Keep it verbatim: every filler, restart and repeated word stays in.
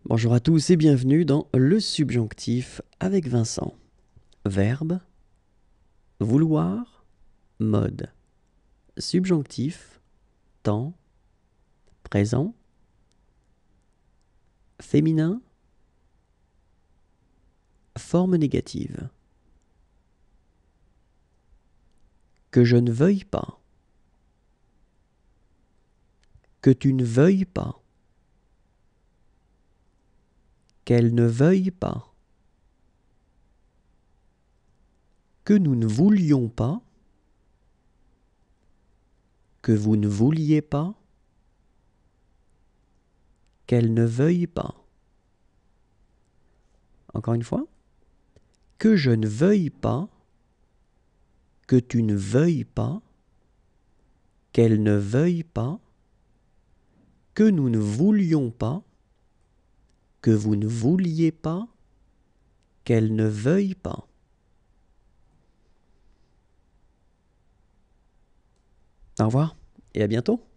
Bonjour à tous et bienvenue dans le subjonctif avec Vincent. Verbe, vouloir, mode. Subjonctif, temps, présent, féminin, forme négative. Que je ne veuille pas. Que tu ne veuilles pas. Qu'elle ne veuille pas. Que nous ne voulions pas. Que vous ne vouliez pas. Qu'elle ne veuille pas. Encore une fois. Que je ne veuille pas. Que tu ne veuilles pas. Qu'elle ne veuille pas. Que nous ne voulions pas. Que vous ne vouliez pas. Qu'elle ne veuille pas. Au revoir et à bientôt.